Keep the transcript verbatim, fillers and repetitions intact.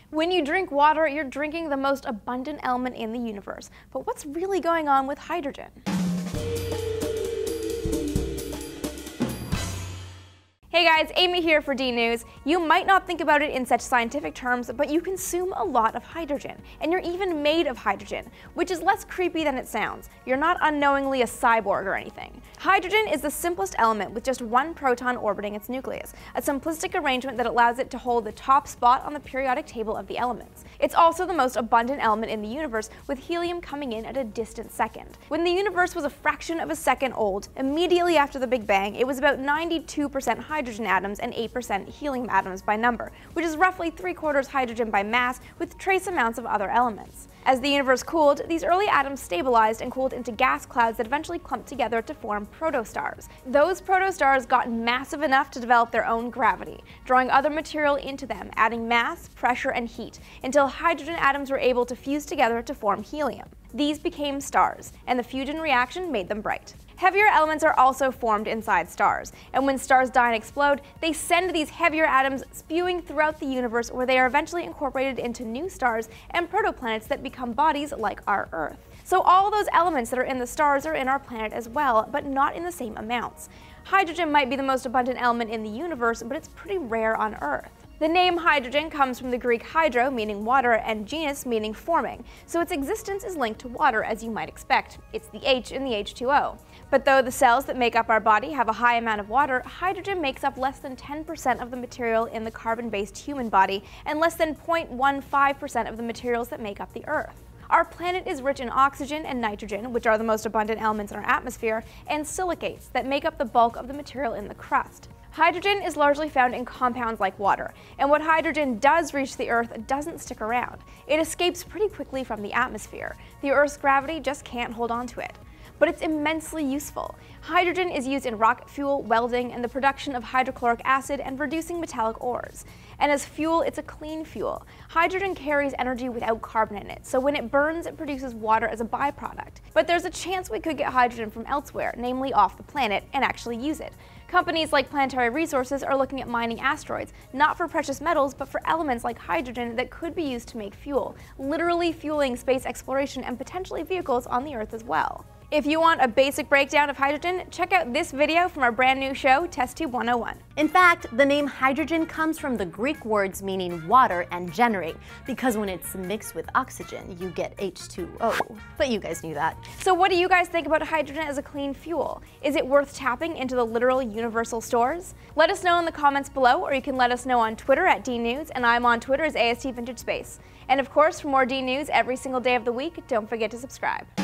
When you drink water, you're drinking the most abundant element in the universe. But what's really going on with hydrogen? Hey guys, Amy here for DNews. You might not think about it in such scientific terms, but you consume a lot of hydrogen, and you're even made of hydrogen, which is less creepy than it sounds. You're not unknowingly a cyborg or anything. Hydrogen is the simplest element with just one proton orbiting its nucleus, a simplistic arrangement that allows it to hold the top spot on the periodic table of the elements. It's also the most abundant element in the universe, with helium coming in at a distant second. When the universe was a fraction of a second old, immediately after the Big Bang, it was about ninety-two percent hydrogen atoms and eight percent helium atoms by number, which is roughly three quarters hydrogen by mass with trace amounts of other elements. As the universe cooled, these early atoms stabilized and cooled into gas clouds that eventually clumped together to form protostars. Those protostars got massive enough to develop their own gravity, drawing other material into them, adding mass, pressure, and heat, until hydrogen atoms were able to fuse together to form helium. These became stars, and the fusion reaction made them bright. Heavier elements are also formed inside stars, and when stars die and explode, they send these heavier atoms spewing throughout the universe, where they are eventually incorporated into new stars and protoplanets that become bodies like our Earth. So all those elements that are in the stars are in our planet as well, but not in the same amounts. Hydrogen might be the most abundant element in the universe, but it's pretty rare on Earth. The name hydrogen comes from the Greek hydro, meaning water, and genus, meaning forming, so its existence is linked to water, as you might expect. It's the H in the H two O. But though the cells that make up our body have a high amount of water, hydrogen makes up less than ten percent of the material in the carbon-based human body, and less than zero point one five percent of the materials that make up the Earth. Our planet is rich in oxygen and nitrogen, which are the most abundant elements in our atmosphere, and silicates that make up the bulk of the material in the crust. Hydrogen is largely found in compounds like water, and what hydrogen does reach the Earth doesn't stick around. It escapes pretty quickly from the atmosphere. The Earth's gravity just can't hold on to it. But it's immensely useful. Hydrogen is used in rocket fuel, welding, and the production of hydrochloric acid and reducing metallic ores. And as fuel, it's a clean fuel. Hydrogen carries energy without carbon in it, so when it burns, it produces water as a byproduct. But there's a chance we could get hydrogen from elsewhere, namely off the planet, and actually use it. Companies like Planetary Resources are looking at mining asteroids, not for precious metals, but for elements like hydrogen that could be used to make fuel, literally fueling space exploration and potentially vehicles on the Earth as well. If you want a basic breakdown of hydrogen, check out this video from our brand new show, Test Tube one oh one. In fact, the name hydrogen comes from the Greek words meaning water and generate, because when it's mixed with oxygen, you get H two O. But you guys knew that. So what do you guys think about hydrogen as a clean fuel? Is it worth tapping into the literal universal stores? Let us know in the comments below, or you can let us know on Twitter at DNews, and I'm on Twitter as A S T Vintage Space. And of course, for more DNews every single day of the week, don't forget to subscribe.